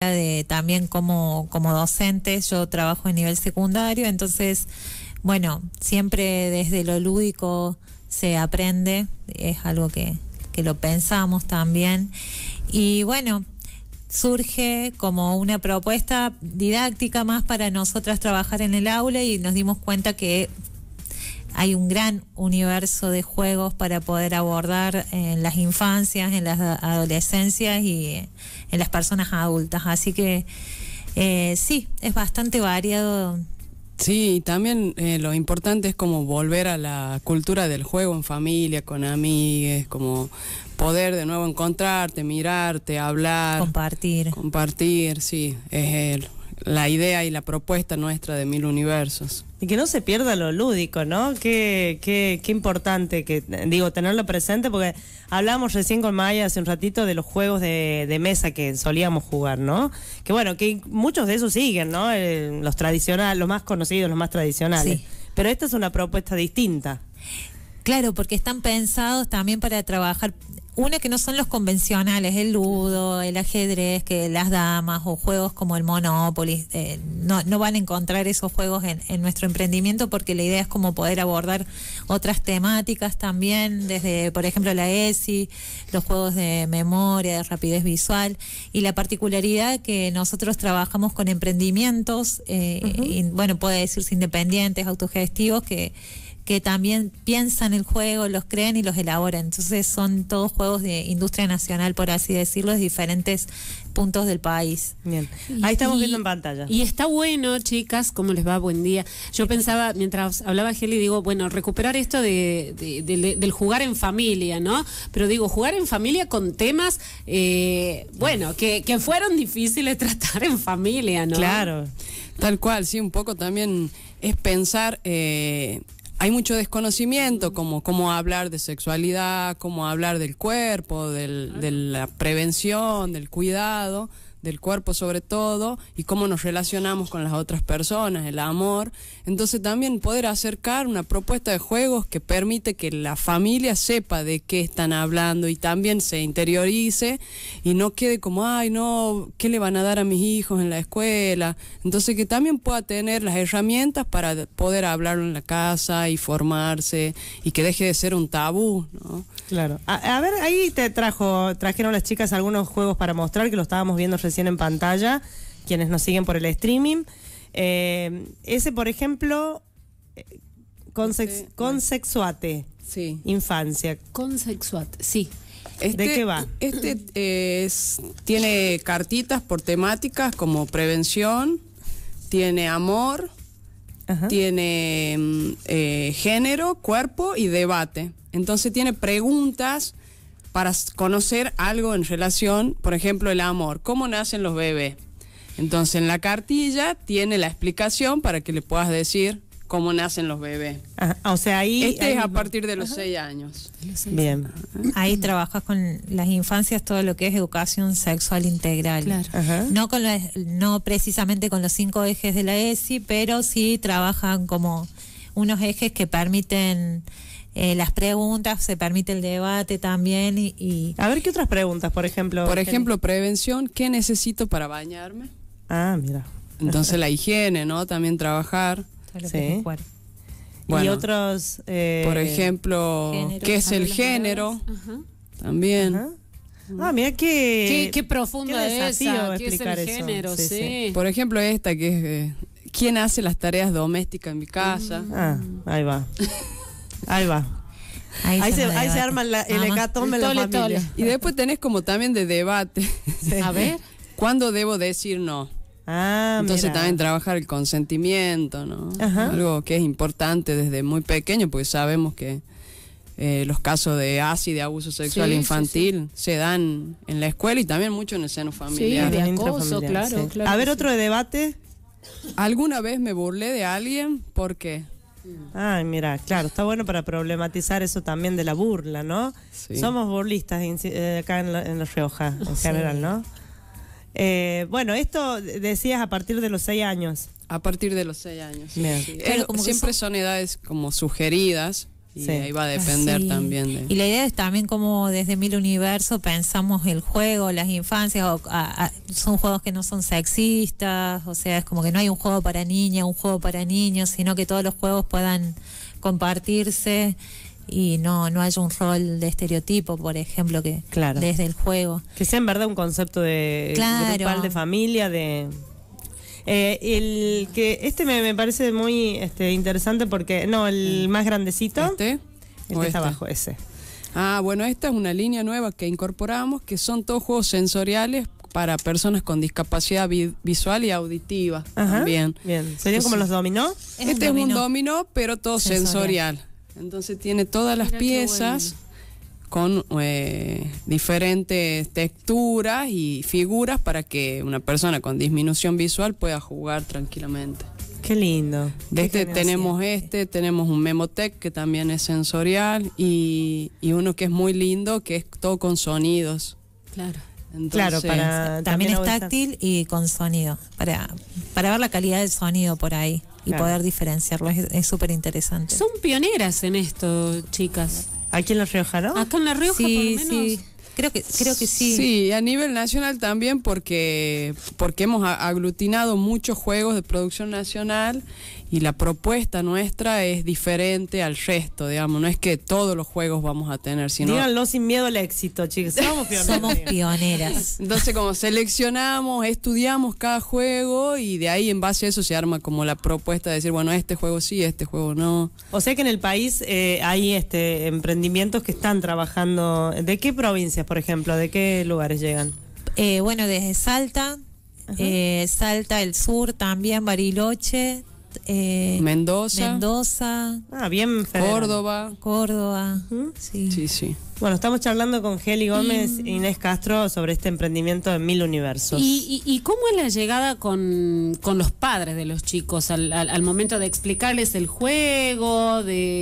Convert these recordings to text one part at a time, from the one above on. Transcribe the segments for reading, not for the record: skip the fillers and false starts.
también como docente, yo trabajo en nivel secundario, entonces, bueno, siempre desde lo lúdico se aprende, es algo que lo pensamos también, y bueno, surge como una propuesta didáctica más para nosotras trabajar en el aula y nos dimos cuenta que hay un gran universo de juegos para poder abordar en las infancias, en las adolescencias y en las personas adultas. Así que sí, es bastante variado. Sí, y también lo importante es como volver a la cultura del juego en familia, con amigues, como poder de nuevo encontrarte, mirarte, hablar. Compartir, sí, es la idea y la propuesta nuestra de Mil Universos. Y que no se pierda lo lúdico, ¿no? Qué importante, tenerlo presente, porque hablábamos recién con Maya hace un ratito de los juegos de mesa que solíamos jugar, ¿no? Que bueno, que muchos de esos siguen, ¿no? Los tradicionales, los más conocidos, los más tradicionales. Sí. Pero esta es una propuesta distinta. Claro, porque están pensados también para trabajar, una que no son los convencionales, el ludo, el ajedrez, que las damas o juegos como el Monopoly, no van a encontrar esos juegos en nuestro emprendimiento, porque la idea es como poder abordar otras temáticas también, desde por ejemplo la ESI, los juegos de memoria, de rapidez visual, y la particularidad que nosotros trabajamos con emprendimientos, y, bueno, puede decirse independientes, autogestivos, que también piensan el juego, los creen y los elaboran. Entonces son todos juegos de industria nacional, por así decirlo, de diferentes puntos del país. Bien, ahí estamos viendo en pantalla. Y está bueno, chicas, ¿cómo les va? Buen día. Yo pensaba, mientras hablaba Geli, digo, bueno, recuperar esto del jugar en familia, ¿no? Pero digo, jugar en familia con temas, bueno, que fueron difíciles tratar en familia, ¿no? Claro. Tal cual, sí, un poco también es pensar... hay mucho desconocimiento, como cómo hablar de sexualidad, cómo hablar del cuerpo, de la prevención, del cuidado del cuerpo sobre todo, y cómo nos relacionamos con las otras personas, el amor. Entonces también poder acercar una propuesta de juegos que permite que la familia sepa de qué están hablando y también se interiorice y no quede como, ay no, ¿qué le van a dar a mis hijos en la escuela? Entonces que también pueda tener las herramientas para poder hablarlo en la casa y formarse y que deje de ser un tabú, ¿no? Claro. A ver, ahí trajeron las chicas algunos juegos para mostrar, que lo estábamos viendo recién en pantalla, quienes nos siguen por el streaming. Ese, por ejemplo, Consexuate. Sí. Infancia. Consexuate, sí. ¿De qué va? Tiene cartitas por temáticas como prevención, tiene amor, tiene género, cuerpo y debate. Entonces tiene preguntas para conocer algo en relación, por ejemplo, el amor. ¿Cómo nacen los bebés? Entonces en la cartilla tiene la explicación para que le puedas decir cómo nacen los bebés. O sea, ahí es a partir de los 6 años. Bien. Ahí trabajas con las infancias todo lo que es educación sexual integral. Claro. No precisamente con los 5 ejes de la ESI, pero sí trabajan como unos ejes que permiten las preguntas, se permite el debate también y... A ver, ¿qué otras preguntas, por ejemplo? Por ejemplo, prevención, ¿qué necesito para bañarme? Ah, mira. Entonces la higiene, ¿no? También trabajar. Sí. Bueno, y otros... por ejemplo, ¿qué es el género? También. Mira qué profundo es ¿qué es el género? Sí. Por ejemplo, esta que es ¿quién hace las tareas domésticas en mi casa? Ahí va. Ahí se arma el hecatombe en la familia. Y después tenés como también de debate. Sí. A ver. ¿Cuándo debo decir no? Entonces también trabajar el consentimiento, ¿no? Algo que es importante desde muy pequeño, porque sabemos que los casos de ASI, de abuso sexual infantil, se dan en la escuela y también mucho en el seno familiar. Sí, de acoso, claro. A ver, otro de debate. ¿Alguna vez me burlé de alguien? ¿Por qué? Ay, mira, claro, está bueno para problematizar eso también de la burla, ¿no? Sí. Somos burlistas acá en La Rioja, en general, ¿no? Bueno, esto decías a partir de los 6 años. A partir de los 6 años. Bien. Sí. Claro, como siempre son edades como sugeridas, Y Sí. ahí va a depender Sí. también de... Y la idea es también como desde Mil Universo pensamos el juego, las infancias, son juegos que no son sexistas, o sea, es como que no hay un juego para niñas, un juego para niños, sino que todos los juegos puedan compartirse y no haya un rol de estereotipo, por ejemplo, que Claro. desde el juego. Que sea en verdad un concepto de Claro. grupal, de familia, de... el que me parece muy interesante porque... No, el más grandecito. ¿Este? ¿O Está este? abajo, ese. Ah, bueno, esta es una línea nueva que incorporamos, que son todos juegos sensoriales para personas con discapacidad visual y auditiva Ajá. también. Bien. ¿Serían como los dominó? Este es un dominó, pero todo sensorial. Entonces tiene todas las Mira qué piezas con diferentes texturas y figuras para que una persona con disminución visual pueda jugar tranquilamente. Qué lindo. De Qué este genial. tenemos un Memotech que también es sensorial y uno que es muy lindo, que es todo con sonidos. Claro. Entonces, Claro, para También es audizar. táctil y con sonido, para ver la calidad del sonido por ahí y Claro. poder diferenciarlo. Es súper interesante. Son pioneras en esto, chicas. Aquí en La Rioja, ¿no? Acá en La Rioja, por lo Sí, menos. sí. Creo que sí. Sí, a nivel nacional también porque hemos aglutinado muchos juegos de producción nacional y la propuesta nuestra es diferente al resto, digamos, no es que todos los juegos vamos a tener, sino... Díganlo sin miedo al éxito, chicos. Somos pioneros. Somos pioneras. Entonces como seleccionamos, estudiamos cada juego y de ahí en base a eso se arma como la propuesta de decir, bueno, este juego sí, este juego no. O sea que en el país hay emprendimientos que están trabajando. ¿De qué provincias, por ejemplo? ¿De qué lugares llegan? Bueno, desde Salta, Salta, el sur también, Bariloche, Mendoza, Ah, bien federal. Córdoba. Córdoba. Sí. Sí, sí. Bueno, estamos charlando con Geli Gómez e Inés Castro sobre este emprendimiento de 1000 Universos. ¿Y cómo es la llegada con los padres de los chicos al momento de explicarles el juego,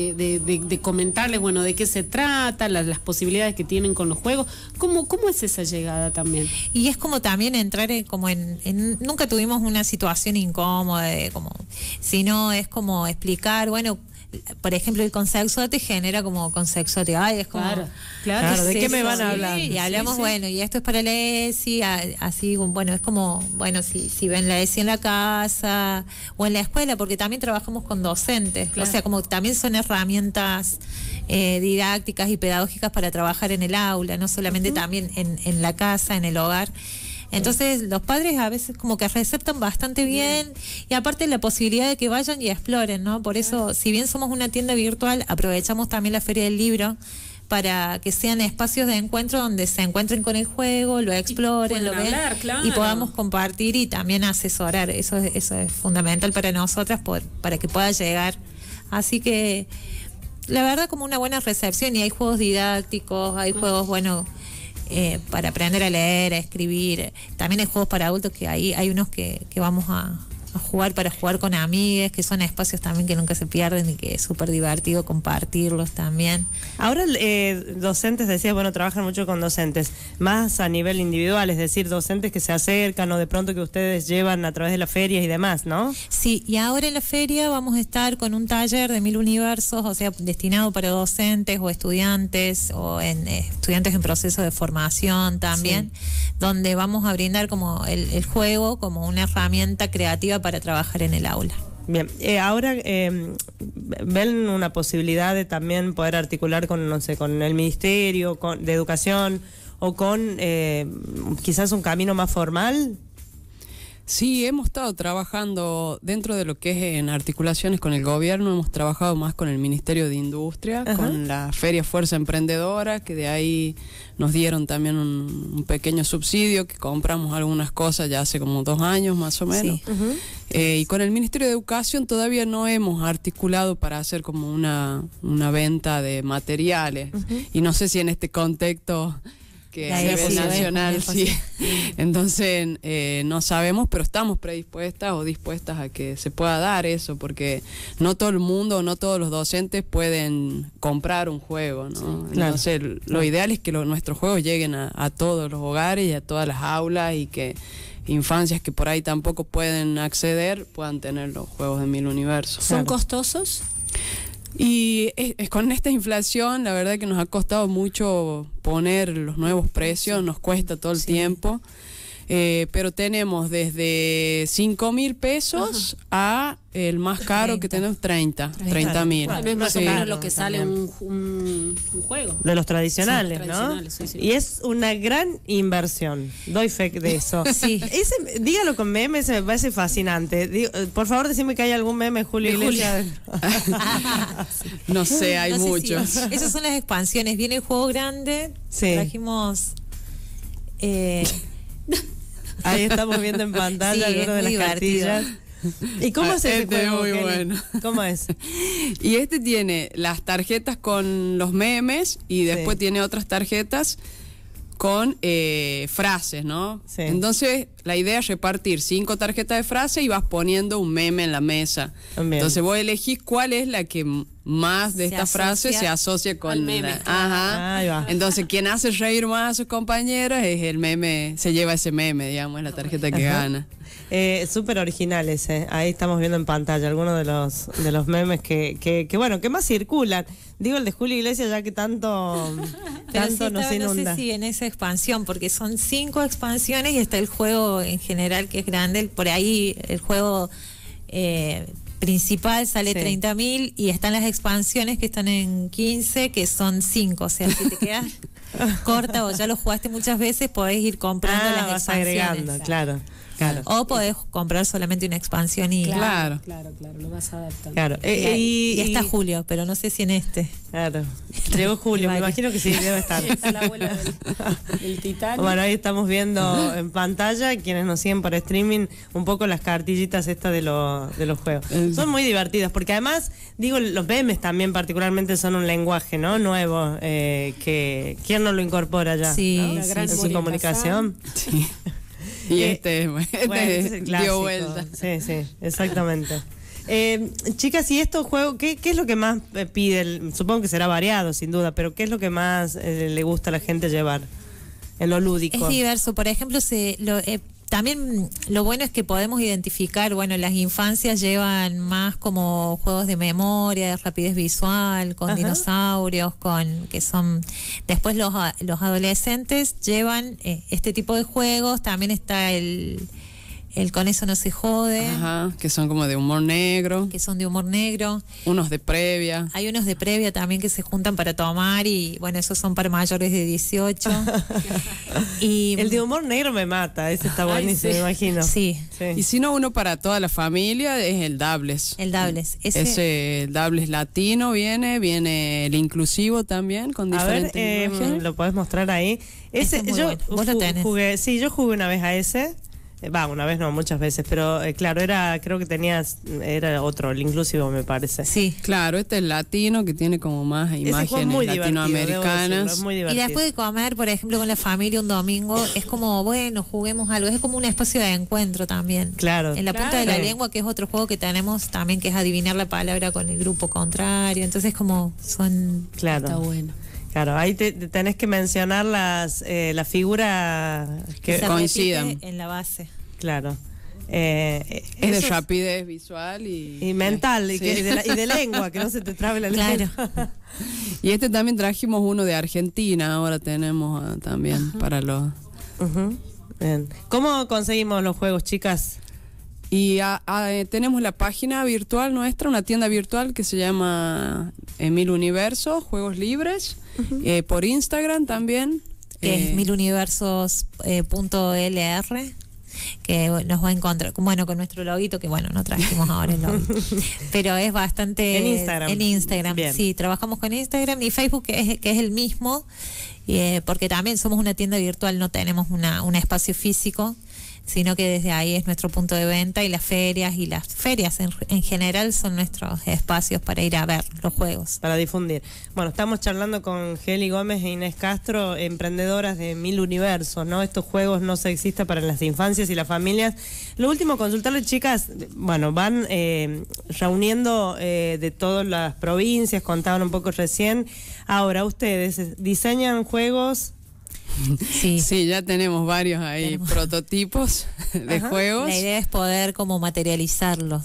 de comentarles, bueno, de qué se trata, las posibilidades que tienen con los juegos? ¿Cómo es esa llegada también? Y es como también entrar nunca tuvimos una situación incómoda, sino es como explicar, bueno, por ejemplo, el consexuate genera como consexuate. Ay, es como... Claro, ¿de ¿qué qué es me eso? van a hablar? Y hablamos, Sí. bueno, y esto es para la ESI, así, bueno, es como, bueno, si ven la ESI en la casa o en la escuela, porque también trabajamos con docentes, Claro. o sea, como también son herramientas didácticas y pedagógicas para trabajar en el aula, no solamente también en la casa, en el hogar. Entonces los padres a veces como que receptan bastante bien y aparte la posibilidad de que vayan y exploren, ¿no? Por eso, si bien somos una tienda virtual, aprovechamos también la Feria del Libro para que sean espacios de encuentro donde se encuentren con el juego, lo exploren, lo puedan vean hablar, claro. y podamos compartir y también asesorar. Eso es fundamental para nosotras, para que pueda llegar. Así que la verdad como una buena recepción y hay juegos didácticos, hay juegos, bueno... para aprender a leer, a escribir. También hay juegos para adultos que hay unos que vamos a jugar para jugar con amigues, que son espacios también que nunca se pierden y que es súper divertido compartirlos también. Ahora docentes, decías, bueno, trabajan mucho con docentes, más a nivel individual, es decir, docentes que se acercan o de pronto que ustedes llevan a través de las ferias y demás, ¿no? Sí, y ahora en la feria vamos a estar con un taller de 1000 Universos, o sea, destinado para docentes o estudiantes estudiantes en proceso de formación también, donde vamos a brindar como el juego como una herramienta creativa para trabajar en el aula. Bien, ahora ven una posibilidad de también poder articular con, no sé, con el Ministerio de Educación o con quizás un camino más formal. Sí, hemos estado trabajando dentro de lo que es en articulaciones con el gobierno, hemos trabajado más con el Ministerio de Industria, Ajá. con la Feria Fuerza Emprendedora, que de ahí nos dieron también un pequeño subsidio, que compramos algunas cosas ya hace como 2 años más o menos. Sí. Y con el Ministerio de Educación todavía no hemos articulado para hacer como una venta de materiales. Y no sé si en este contexto que a La nivel ESI, nacional es sí. Entonces no sabemos, pero estamos predispuestas o dispuestas a que se pueda dar eso, porque no todo el mundo, no todos los docentes pueden comprar un juego, ¿no? Sí, claro. Entonces lo ideal es que nuestros juegos lleguen a todos los hogares y a todas las aulas y que infancias que por ahí tampoco pueden acceder puedan tener los juegos de 1000 Universos. ¿Son costosos? Y con esta inflación, la verdad que nos ha costado mucho poner los nuevos precios, nos cuesta todo el tiempo. Pero tenemos desde 5.000 pesos a el más caro 30. que tenemos 30.000. Bueno, es más o Sí. menos lo que sale un juego. De los tradicionales, Sí, ¿no? tradicionales, sí, sí. Y es una gran inversión. Doy fe de eso. Sí. Dígalo con memes, me parece fascinante. Por favor, decime que hay algún meme, Julio Iglesias. No sé, hay No sé si- muchos. esas son las expansiones. Viene el juego grande. Sí. Trajimos. Ahí estamos viendo en pantalla Sí, algunas de es las muy cartillas. ¿Y cómo es ese Este es juego, muy Kelly? bueno. ¿Cómo es? Y este tiene las tarjetas con los memes y después Sí. tiene otras tarjetas con frases, ¿no? Sí. Entonces, la idea es repartir 5 tarjetas de frase y vas poniendo un meme en la mesa. Bien. Entonces, vos elegís cuál es la que más de Se estas frases asocia se asocia con al meme. Ajá. Ahí va. Entonces, quien hace reír más a sus compañeros es el meme, se lleva ese meme, digamos, es la tarjeta que gana. Súper originales, ahí estamos viendo en pantalla algunos de los memes que bueno, que más circulan. Digo el de Julio Iglesias ya que tanto Pero sí nos estaba, no inunda. sé si en esa expansión, porque son 5 expansiones y está el juego en general que es grande. Por ahí el juego principal sale Sí. 30.000 y están las expansiones que están en 15, que son 5. O sea, si te quedas corta o ya lo jugaste muchas veces, podés ir comprando las vas expansiones. agregando, claro. O podés comprar solamente una expansión y... Claro. Claro, lo vas adaptando. Claro. Y está Julio, pero no sé si en este. Claro. Llegó Julio, me Vale. imagino que sí, debe estar. Está la abuela del Titanic. Bueno, ahí estamos viendo en pantalla, quienes nos siguen por streaming, un poco las cartillitas estas de los juegos. Son muy divertidas, porque además, digo, los memes también particularmente son un lenguaje, ¿no? Nuevo, que ¿quién no lo incorpora ya? Sí, ¿no? Una gran En su Moria comunicación. Sí. Y Bueno, este es el dio clásico. vuelta. Sí, sí, exactamente. Chicas, ¿y estos juegos, qué es lo que más pide? Supongo que será variado, sin duda, pero ¿qué es lo que más le gusta a la gente llevar en lo lúdico? Es diverso. Por ejemplo, también lo bueno es que podemos identificar, bueno, las infancias llevan más como juegos de memoria, de rapidez visual, con Ajá. dinosaurios, que son... Después los adolescentes llevan este tipo de juegos. También está el Con eso no se jode, Ajá, que son como de humor negro, que son de humor negro. unos de previa. Hay unos de previa también que se juntan para tomar y bueno, esos son para mayores de 18. Y El de humor negro me mata, ese está buenísimo, me imagino. sí, Y si no, uno para toda la familia es el Dables. el Dables. Ese Dables latino viene el inclusivo también, con A ver, diferentes imágenes. lo podés mostrar ahí. Ese es muy yo bueno. Vos lo tenés. yo jugué una vez a ese. Una vez no, muchas veces, pero claro, creo que era otro, el inclusivo me parece. Sí. Claro, este es latino, que tiene como más Ese juego es imágenes muy divertido, debo latinoamericanas. decirlo, es muy Y divertido. después de comer, por ejemplo, con la familia un domingo, es como, bueno, juguemos algo. Es como un espacio de encuentro también. Claro. En la punta de la Claro. lengua, que es otro juego que tenemos también, que es adivinar la palabra con el grupo contrario. Entonces, como son... Claro. Está bueno. Claro, ahí te tenés que mencionar la figura que que se coincidan. repite en la base. claro. Es de Eso rapidez visual y mental Sí. y de lengua, que no se te trabe la Claro. lengua. Y este también trajimos uno de Argentina, ahora tenemos también para los... Ujú. Bien. ¿Cómo conseguimos los juegos, chicas? Y tenemos la página virtual nuestra, una tienda virtual que se llama Mil Universos, Juegos Libres, por Instagram también. Que es miluniversos.lr, que nos va a encontrar, bueno, con nuestro loguito, que bueno, no trajimos ahora el loguito, pero es bastante... En Instagram. En Instagram, Bien. sí, trabajamos con Instagram y Facebook, que es el mismo, porque también somos una tienda virtual, no tenemos un espacio físico, sino que desde ahí es nuestro punto de venta, y las ferias en general son nuestros espacios para ir a ver los juegos. Para difundir. Bueno, estamos charlando con Geli Gómez e Inés Castro, emprendedoras de Mil Universos, ¿no? Estos juegos no se existen para las infancias y las familias. Lo último, consultarle, chicas, bueno, van reuniendo de todas las provincias, contaban un poco recién. Ahora, ustedes diseñan juegos. Sí. Sí, ya tenemos varios ahí prototipos de juegos. La idea es poder como materializarlos.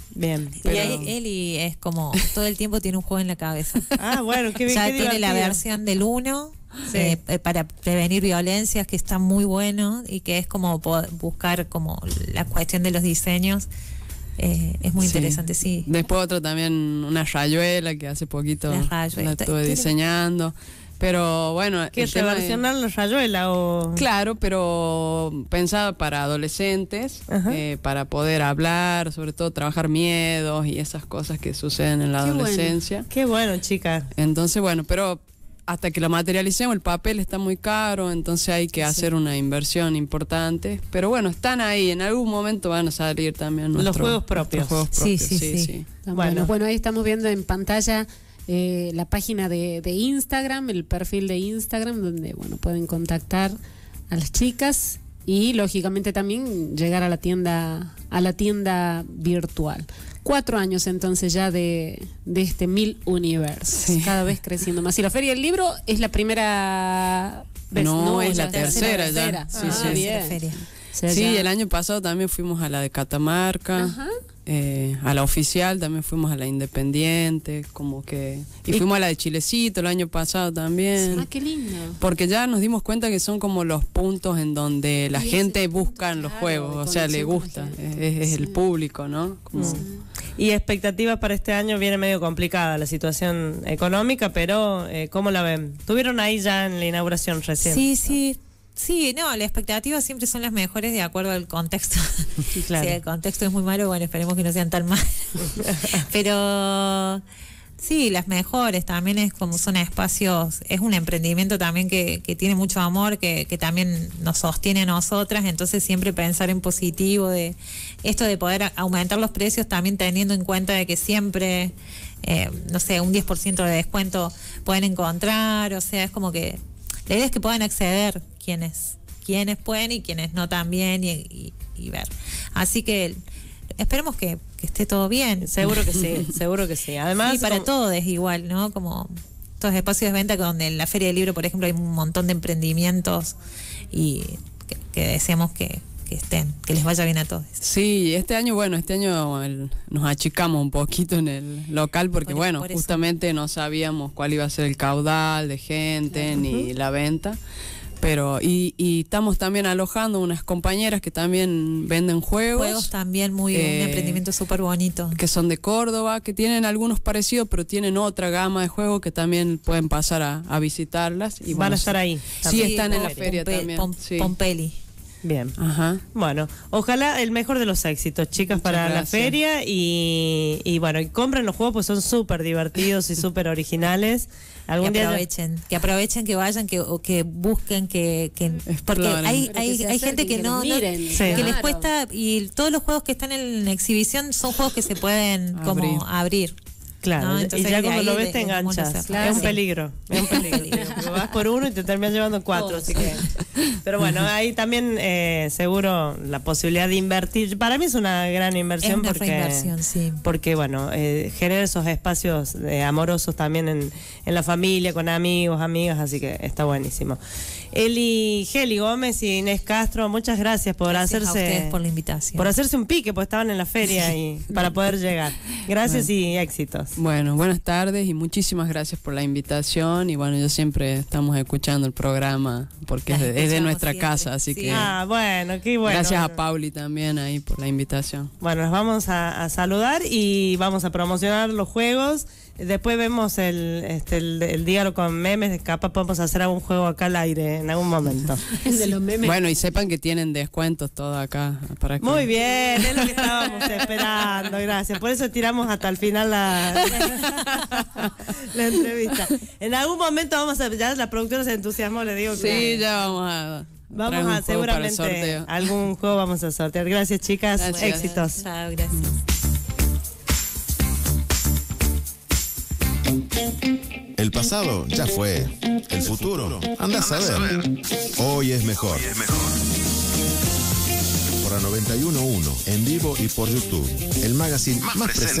Bien. Y Eli es como, todo el tiempo tiene un juego en la cabeza. Ah, bueno, qué bien. Ya qué tiene la divertido. versión del 1 Sí. para prevenir violencias, que está muy bueno y que es como buscar como la cuestión de los diseños. Es muy Sí. interesante, sí. Después otro también, una rayuela que hace poquito La rayuela. la estuve diseñando. Pero bueno, ¿Qué el tema de- reversionar la rayuela o...? Claro, pero pensada para adolescentes, Ajá. para poder hablar, sobre todo trabajar miedos y esas cosas que suceden en la Qué bueno. adolescencia. Qué bueno, chica. Entonces, bueno, pero hasta que lo materialicemos, el papel está muy caro, entonces hay que hacer una inversión importante. Pero bueno, están ahí, en algún momento van a salir también Los nuestros juegos propios. nuestros Sí, juegos propios, sí, sí. Tan Bueno. bueno, ahí estamos viendo en pantalla la página de Instagram, el perfil de Instagram, donde bueno pueden contactar a las chicas y lógicamente también llegar a la tienda virtual. 4 años entonces ya de este 1000 Universe, Sí. cada vez creciendo más. Y la Feria del Libro es la primera vez, No, es ya la tercera ya. Sí, Ah, sí. bien. Feria. O sea, Sí, ya- el año pasado también fuimos a la de Catamarca. Ajá. A la oficial también fuimos a la Independiente, y fuimos a la de Chilecito el año pasado también. Ah, qué lindo. Porque ya nos dimos cuenta que son como los puntos en donde la Y gente ese busca punto, los claro, juegos, de o sea, le conexión con la gusta, gente. es el Sí. público, ¿no? Como- Y expectativas para este año viene medio complicada la situación económica, pero ¿cómo la ven? ¿Tuvieron ahí ya en la inauguración recién? Sí, sí. Sí, no, las expectativas siempre son las mejores de acuerdo al contexto. Claro. Si el contexto es muy malo, bueno, esperemos que no sean tan malos. Pero sí, las mejores también es como son espacios, es un emprendimiento también que tiene mucho amor, que también nos sostiene a nosotras, entonces siempre pensar en positivo de esto de poder aumentar los precios también teniendo en cuenta de que siempre, no sé, un 10% de descuento pueden encontrar, o sea, es como que la idea es que puedan acceder quienes pueden y quienes no también y ver. Así que esperemos que esté todo bien. Seguro que sí, seguro que sí. Además, Sí, para como- todos es igual, ¿no? Como estos espacios de venta donde en la Feria del Libro, por ejemplo, hay un montón de emprendimientos y que deseamos que estén, que les vaya bien a todos. Sí, este año nos achicamos un poquito en el local porque, Por eso. justamente no sabíamos cuál iba a ser el caudal de gente ni la venta. Pero, y estamos también alojando unas compañeras que también venden Juegos también un emprendimiento súper bonito. que son de Córdoba, que tienen algunos parecidos, pero tienen otra gama de juegos que también pueden pasar a visitarlas. Y van bueno, a estar ahí. Sí, están en la feria también. Sí. Pompeli. Bien. Ajá. Bueno, ojalá el mejor de los éxitos, chicas, Muchas para la gracias. feria y bueno, y compren los juegos pues son súper divertidos y súper originales. Algún día Que aprovechen, que vayan, que busquen, que porque Exploren. hay Pero que se gente acerquen, que que no, los miren. Sí. que les Claro. cuesta, y todos los juegos que están en la exhibición son juegos que se pueden como abrir. Claro, ¿no? y Entonces, ya de cuando ahí lo ves de- te de cómo enganchas. hacer. Claro. Es un Sí. peligro, es un peligro. Porque vas por uno y te terminas llevando 4, así que... Pero bueno, hay también seguro la posibilidad de invertir. Para mí es una gran inversión Es una porque... reinversión, sí. Porque bueno, genera esos espacios amorosos también en la familia, con amigos, amigas, así que está buenísimo. Eli Geli Gómez y Inés Castro, muchas gracias por Gracias a ustedes hacerse por la invitación. por hacerse un pique, pues estaban en la feria y para poder llegar. Gracias y éxitos. Bueno, buenas tardes y muchísimas gracias por la invitación. Y bueno, yo siempre estamos escuchando el programa porque es de escuchamos nuestra siempre. casa, así Sí. que Ah, bueno, qué bueno. gracias a Pauli también ahí por la invitación. Bueno, nos vamos a saludar y vamos a promocionar los juegos. Después vemos el diálogo con memes. Capaz podemos hacer algún juego acá al aire en algún momento. El de los memes. Bueno, y sepan que tienen descuentos todo acá para que... Muy bien, es lo que estábamos esperando, gracias. Por eso tiramos hasta el final la entrevista. En algún momento vamos a, ya la productora se entusiasmó, le digo Sí, que ya vamos a... vamos traer un a juego para el seguramente sorteo. algún juego vamos a sortear. Gracias, chicas, Gracias. éxitos. Chao, gracias. El pasado ya fue. El futuro, anda a saber. Hoy es mejor. Por la 91.1, en vivo y por YouTube. El magazine más presente.